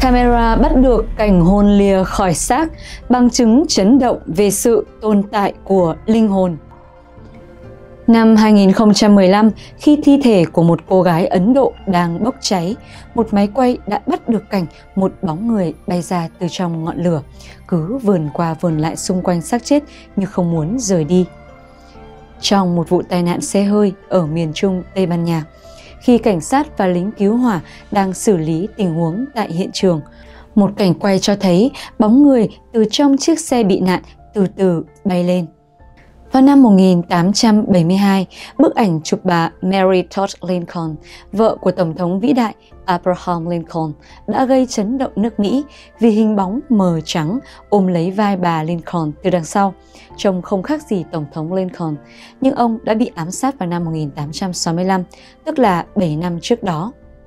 Camera bắt được cảnh hồn lìa khỏi xác, bằng chứng chấn động về sự tồn tại của linh hồn. Năm 2015, khi thi thể của một cô gái Ấn Độ đang bốc cháy, một máy quay đã bắt được cảnh một bóng người bay ra từ trong ngọn lửa, cứ vườn qua vườn lại xung quanh xác chết như không muốn rời đi. Trong một vụ tai nạn xe hơi ở miền Trung Tây Ban Nha, khi cảnh sát và lính cứu hỏa đang xử lý tình huống tại hiện trường, một cảnh quay cho thấy bóng người từ trong chiếc xe bị nạn từ từ bay lên. Vào năm 1872, bức ảnh chụp bà Mary Todd Lincoln, vợ của Tổng thống vĩ đại Abraham Lincoln, đã gây chấn động nước Mỹ vì hình bóng mờ trắng ôm lấy vai bà Lincoln từ đằng sau, trông không khác gì Tổng thống Lincoln, nhưng ông đã bị ám sát vào năm 1865, tức là 7 năm trước đó.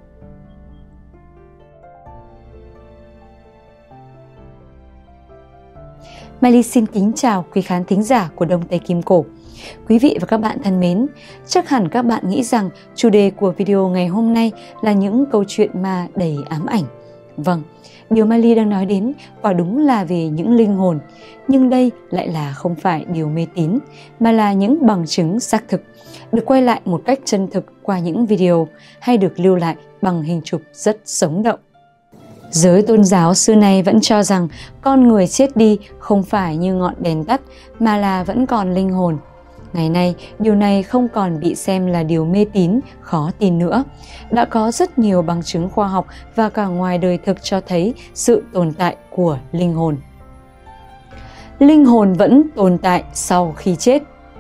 Mai Ly xin kính chào quý khán thính giả của Đông Tây Kim Cổ. Quý vị và các bạn thân mến, chắc hẳn các bạn nghĩ rằng chủ đề của video ngày hôm nay là những câu chuyện ma đầy ám ảnh. Vâng, điều Mai Ly đang nói đến quả đúng là về những linh hồn, nhưng đây lại là không phải điều mê tín, mà là những bằng chứng xác thực, được quay lại một cách chân thực qua những video hay được lưu lại bằng hình chụp rất sống động. Giới tôn giáo xưa nay vẫn cho rằng con người chết đi không phải như ngọn đèn tắt mà là vẫn còn linh hồn. Ngày nay, điều này không còn bị xem là điều mê tín, khó tin nữa. Đã có rất nhiều bằng chứng khoa học và cả ngoài đời thực cho thấy sự tồn tại của linh hồn. Linh hồn vẫn tồn tại sau khi chết.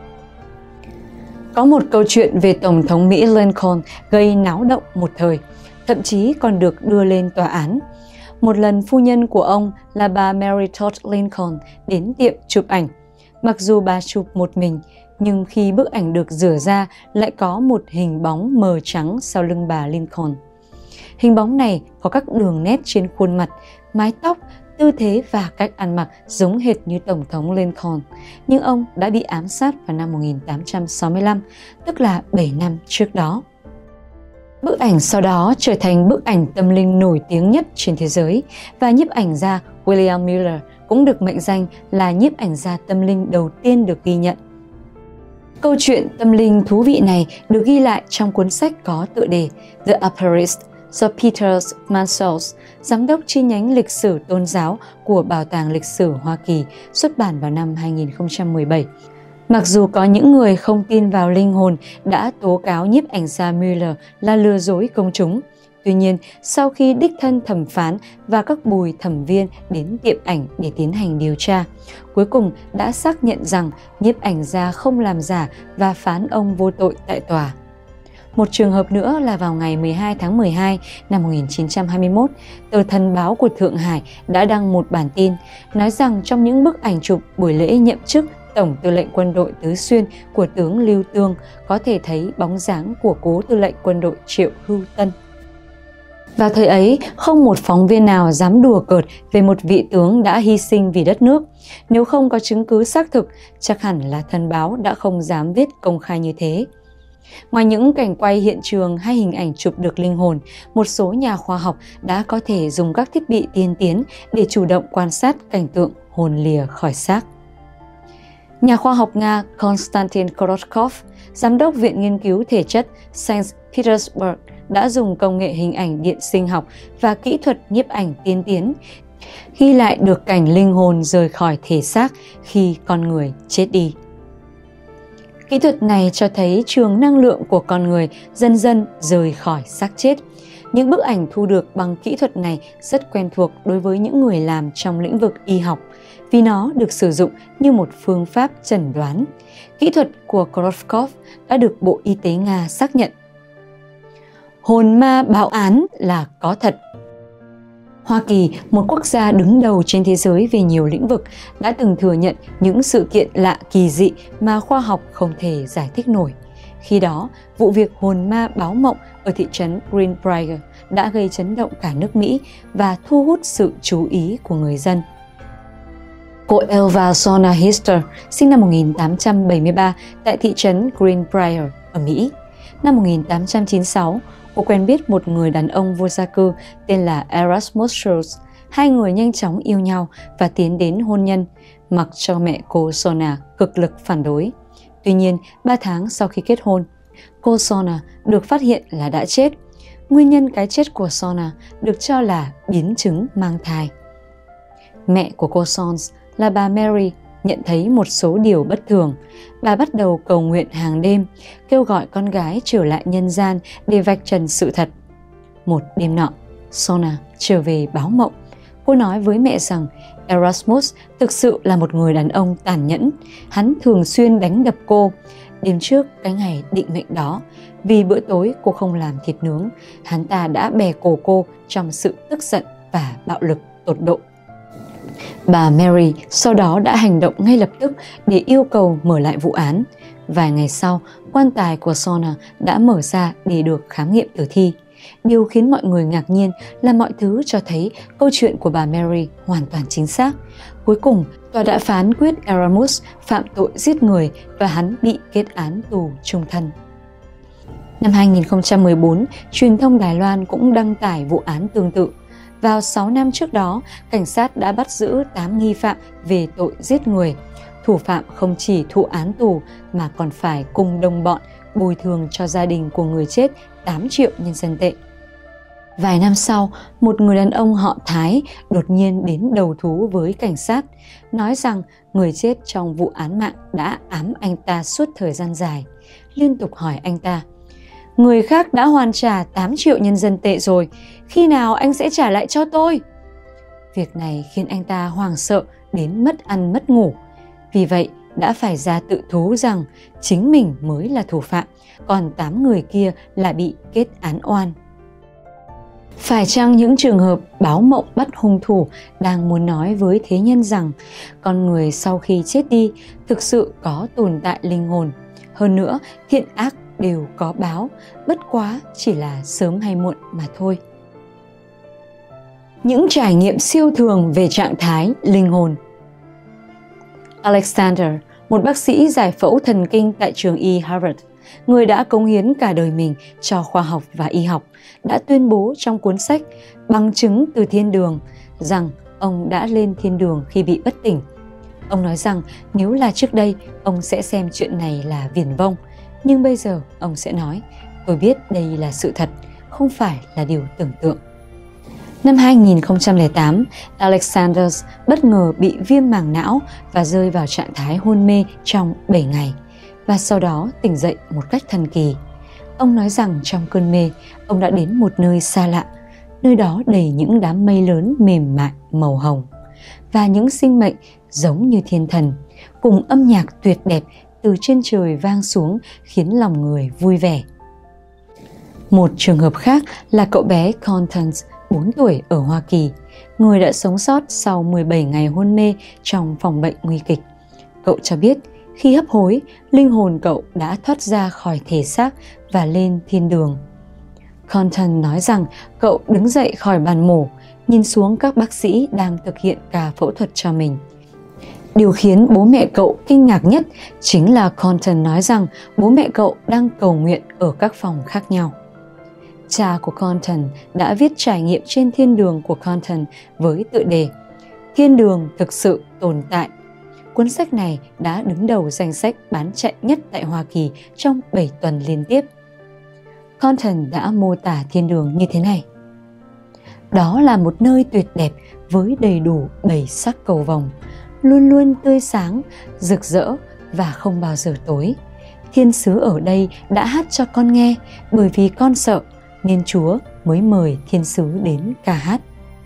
Có một câu chuyện về Tổng thống Mỹ Lincoln gây náo động một thời, thậm chí còn được đưa lên tòa án. Một lần phu nhân của ông là bà Mary Todd Lincoln đến tiệm chụp ảnh. Mặc dù bà chụp một mình, nhưng khi bức ảnh được rửa ra lại có một hình bóng mờ trắng sau lưng bà Lincoln. Hình bóng này có các đường nét trên khuôn mặt, mái tóc, tư thế và cách ăn mặc giống hệt như Tổng thống Lincoln. Nhưng ông đã bị ám sát vào năm 1865, tức là 7 năm trước đó. Bức ảnh sau đó trở thành bức ảnh tâm linh nổi tiếng nhất trên thế giới và nhiếp ảnh gia William Miller cũng được mệnh danh là nhiếp ảnh gia tâm linh đầu tiên được ghi nhận. Câu chuyện tâm linh thú vị này được ghi lại trong cuốn sách có tựa đề The Apparist do Peter Mansell, giám đốc chi nhánh lịch sử tôn giáo của Bảo tàng Lịch sử Hoa Kỳ, xuất bản vào năm 2017. Mặc dù có những người không tin vào linh hồn đã tố cáo nhiếp ảnh gia Miller là lừa dối công chúng, tuy nhiên sau khi đích thân thẩm phán và các bùi thẩm viên đến tiệm ảnh để tiến hành điều tra, cuối cùng đã xác nhận rằng nhiếp ảnh gia không làm giả và phán ông vô tội tại tòa. Một trường hợp nữa là vào ngày 12 tháng 12 năm 1921, tờ Thần báo của Thượng Hải đã đăng một bản tin nói rằng trong những bức ảnh chụp buổi lễ nhậm chức Tổng tư lệnh quân đội Tứ Xuyên của tướng Lưu Tương có thể thấy bóng dáng của cố tư lệnh quân đội Triệu Hưu Tân. Vào thời ấy, không một phóng viên nào dám đùa cợt về một vị tướng đã hy sinh vì đất nước. Nếu không có chứng cứ xác thực, chắc hẳn là Thần báo đã không dám viết công khai như thế. Ngoài những cảnh quay hiện trường hay hình ảnh chụp được linh hồn, một số nhà khoa học đã có thể dùng các thiết bị tiên tiến để chủ động quan sát cảnh tượng hồn lìa khỏi xác. Nhà khoa học Nga Konstantin Korotkov, giám đốc Viện Nghiên cứu Thể chất Saint Petersburg, đã dùng công nghệ hình ảnh điện sinh học và kỹ thuật nhiếp ảnh tiên tiến ghi lại được cảnh linh hồn rời khỏi thể xác khi con người chết đi. Kỹ thuật này cho thấy trường năng lượng của con người dần dần rời khỏi xác chết. Những bức ảnh thu được bằng kỹ thuật này rất quen thuộc đối với những người làm trong lĩnh vực y học, vì nó được sử dụng như một phương pháp chẩn đoán. Kỹ thuật của Korotkov đã được Bộ Y tế Nga xác nhận. Hồn ma báo án là có thật. Hoa Kỳ, một quốc gia đứng đầu trên thế giới về nhiều lĩnh vực, đã từng thừa nhận những sự kiện lạ kỳ dị mà khoa học không thể giải thích nổi. Khi đó, vụ việc hồn ma báo mộng ở thị trấn Greenbrier đã gây chấn động cả nước Mỹ và thu hút sự chú ý của người dân. Cô Elva Zona Hister, sinh năm 1873 tại thị trấn Greenbrier ở Mỹ. Năm 1896, Cô quen biết một người đàn ông vô gia cư tên là Erasmus Schultz. Hai người nhanh chóng yêu nhau và tiến đến hôn nhân, mặc cho mẹ cô Sona cực lực phản đối. Tuy nhiên, 3 tháng sau khi kết hôn, cô Sona được phát hiện là đã chết. Nguyên nhân cái chết của Sona được cho là biến chứng mang thai. Mẹ của cô Sons là bà Mary nhận thấy một số điều bất thường. Bà bắt đầu cầu nguyện hàng đêm, kêu gọi con gái trở lại nhân gian để vạch trần sự thật. Một đêm nọ, Sona trở về báo mộng. Cô nói với mẹ rằng Erasmus thực sự là một người đàn ông tàn nhẫn. Hắn thường xuyên đánh đập cô. Đêm trước cái ngày định mệnh đó, vì bữa tối cô không làm thịt nướng, hắn ta đã bẻ cổ cô trong sự tức giận và bạo lực tột độ. Bà Mary sau đó đã hành động ngay lập tức để yêu cầu mở lại vụ án. Vài ngày sau, quan tài của Sona đã mở ra để được khám nghiệm tử thi. Điều khiến mọi người ngạc nhiên là mọi thứ cho thấy câu chuyện của bà Mary hoàn toàn chính xác. Cuối cùng, tòa đã phán quyết Erasmus phạm tội giết người và hắn bị kết án tù chung thân. Năm 2014, truyền thông Đài Loan cũng đăng tải vụ án tương tự. Vào 6 năm trước đó, cảnh sát đã bắt giữ 8 nghi phạm về tội giết người. Thủ phạm không chỉ thụ án tù mà còn phải cùng đồng bọn bồi thường cho gia đình của người chết 8 triệu nhân dân tệ. Vài năm sau, một người đàn ông họ Thái đột nhiên đến đầu thú với cảnh sát, nói rằng người chết trong vụ án mạng đã ám anh ta suốt thời gian dài, liên tục hỏi anh ta: "Người khác đã hoàn trả 8 triệu nhân dân tệ rồi, khi nào anh sẽ trả lại cho tôi?" Việc này khiến anh ta hoảng sợ đến mất ăn mất ngủ. Vì vậy, đã phải ra tự thú rằng chính mình mới là thủ phạm, còn 8 người kia là bị kết án oan. Phải chăng những trường hợp báo mộng bắt hung thủ đang muốn nói với thế nhân rằng con người sau khi chết đi thực sự có tồn tại linh hồn? Hơn nữa, thiện ác đều có báo, bất quá chỉ là sớm hay muộn mà thôi. Những trải nghiệm siêu thường về trạng thái linh hồn. Alexander, một bác sĩ giải phẫu thần kinh tại trường y Harvard, người đã cống hiến cả đời mình cho khoa học và y học, đã tuyên bố trong cuốn sách Bằng chứng từ thiên đường rằng ông đã lên thiên đường khi bị bất tỉnh. Ông nói rằng nếu là trước đây, ông sẽ xem chuyện này là viển vông, nhưng bây giờ ông sẽ nói: "Tôi biết đây là sự thật, không phải là điều tưởng tượng." Năm 2008, Alexander bất ngờ bị viêm màng não và rơi vào trạng thái hôn mê trong 7 ngày, và sau đó tỉnh dậy một cách thần kỳ. Ông nói rằng trong cơn mê, ông đã đến một nơi xa lạ, nơi đó đầy những đám mây lớn mềm mại màu hồng, và những sinh mệnh giống như thiên thần, cùng âm nhạc tuyệt đẹp từ trên trời vang xuống khiến lòng người vui vẻ. Một trường hợp khác là cậu bé Constance, 4 tuổi ở Hoa Kỳ, người đã sống sót sau 17 ngày hôn mê trong phòng bệnh nguy kịch. Cậu cho biết khi hấp hối, linh hồn cậu đã thoát ra khỏi thể xác và lên thiên đường. Constance nói rằng cậu đứng dậy khỏi bàn mổ, nhìn xuống các bác sĩ đang thực hiện ca phẫu thuật cho mình. Điều khiến bố mẹ cậu kinh ngạc nhất chính là Constance nói rằng bố mẹ cậu đang cầu nguyện ở các phòng khác nhau. Cha của Constance đã viết trải nghiệm trên thiên đường của Constance với tựa đề Thiên đường thực sự tồn tại. Cuốn sách này đã đứng đầu danh sách bán chạy nhất tại Hoa Kỳ trong 7 tuần liên tiếp. Constance đã mô tả thiên đường như thế này: "Đó là một nơi tuyệt đẹp với đầy đủ 7 sắc cầu vồng, luôn luôn tươi sáng, rực rỡ và không bao giờ tối. Thiên sứ ở đây đã hát cho con nghe, bởi vì con sợ nên Chúa mới mời thiên sứ đến ca hát."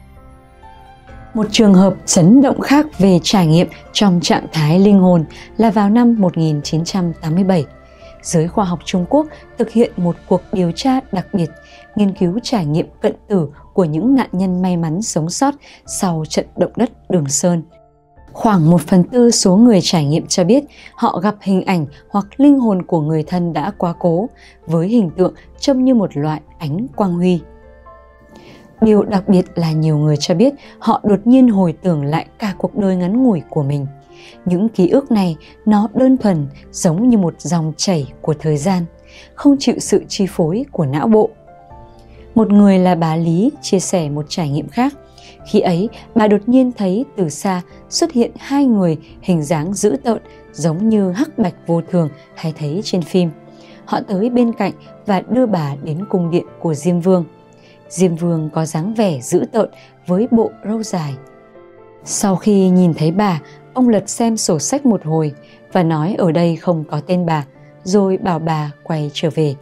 Một trường hợp chấn động khác về trải nghiệm trong trạng thái linh hồn là vào năm 1987. Giới khoa học Trung Quốc thực hiện một cuộc điều tra đặc biệt, nghiên cứu trải nghiệm cận tử của những nạn nhân may mắn sống sót sau trận động đất Đường Sơn. Khoảng 1/4 số người trải nghiệm cho biết họ gặp hình ảnh hoặc linh hồn của người thân đã quá cố, với hình tượng trông như một loại ánh quang huy. Điều đặc biệt là nhiều người cho biết họ đột nhiên hồi tưởng lại cả cuộc đời ngắn ngủi của mình. Những ký ức này nó đơn thuần giống như một dòng chảy của thời gian, không chịu sự chi phối của não bộ. Một người là bà Lý chia sẻ một trải nghiệm khác. Khi ấy, bà đột nhiên thấy từ xa xuất hiện hai người hình dáng dữ tợn giống như hắc bạch vô thường hay thấy trên phim. Họ tới bên cạnh và đưa bà đến cung điện của Diêm Vương. Diêm Vương có dáng vẻ dữ tợn với bộ râu dài. Sau khi nhìn thấy bà, ông lật xem sổ sách một hồi và nói ở đây không có tên bà, rồi bảo bà quay trở về.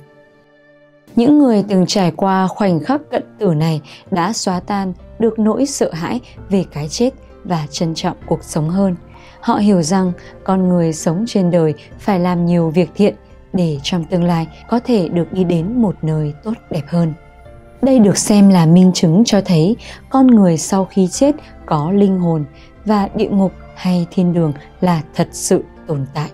Những người từng trải qua khoảnh khắc cận tử này đã xóa tan được nỗi sợ hãi về cái chết và trân trọng cuộc sống hơn. Họ hiểu rằng con người sống trên đời phải làm nhiều việc thiện để trong tương lai có thể được đi đến một nơi tốt đẹp hơn. Đây được xem là minh chứng cho thấy con người sau khi chết có linh hồn và địa ngục hay thiên đường là thật sự tồn tại.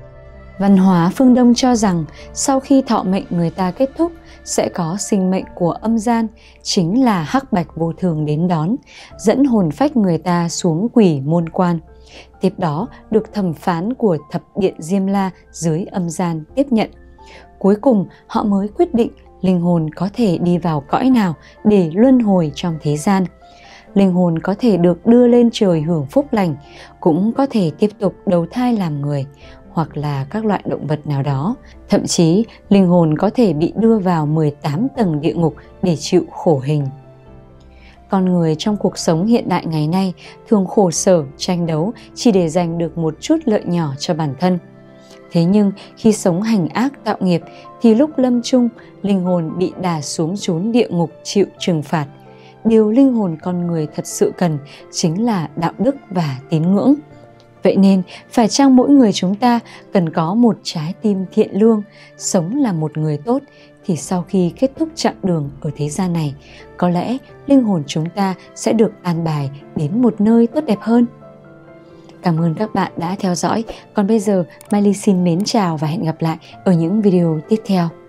Văn hóa phương Đông cho rằng sau khi thọ mệnh người ta kết thúc sẽ có sinh mệnh của âm gian, chính là hắc bạch vô thường đến đón, dẫn hồn phách người ta xuống quỷ môn quan. Tiếp đó được thẩm phán của thập điện Diêm La dưới âm gian tiếp nhận. Cuối cùng họ mới quyết định linh hồn có thể đi vào cõi nào để luân hồi trong thế gian. Linh hồn có thể được đưa lên trời hưởng phúc lành, cũng có thể tiếp tục đầu thai làm người, hoặc là các loại động vật nào đó. Thậm chí, linh hồn có thể bị đưa vào 18 tầng địa ngục để chịu khổ hình. Con người trong cuộc sống hiện đại ngày nay thường khổ sở, tranh đấu chỉ để giành được một chút lợi nhỏ cho bản thân. Thế nhưng khi sống hành ác tạo nghiệp thì lúc lâm chung, linh hồn bị đả xuống chốn địa ngục chịu trừng phạt. Điều linh hồn con người thật sự cần chính là đạo đức và tín ngưỡng. Vậy nên, phải chăng mỗi người chúng ta cần có một trái tim thiện lương, sống là một người tốt, thì sau khi kết thúc chặng đường ở thế gian này, có lẽ linh hồn chúng ta sẽ được an bài đến một nơi tốt đẹp hơn. Cảm ơn các bạn đã theo dõi. Còn bây giờ, Mai Ly xin mến chào và hẹn gặp lại ở những video tiếp theo.